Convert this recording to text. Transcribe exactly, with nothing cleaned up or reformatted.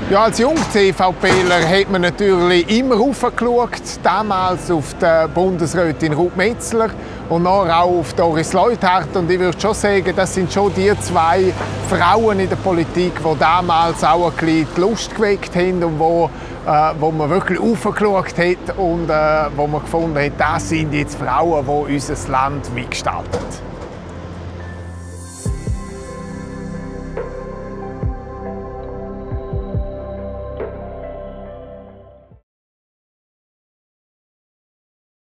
Ja, als Jung-CVPler hat man natürlich immer raufgeschaut, damals auf die Bundesrätin Ruth Metzler und nachher auch auf Doris Leuthard. Und ich würde schon sagen, das sind schon die zwei Frauen in der Politik, die damals auch ein bisschen die Lust geweckt haben und wo, äh, wo man wirklich raufgeschaut hat und äh, wo man gefunden hat, das sind jetzt Frauen, die unser Land mitgestalten.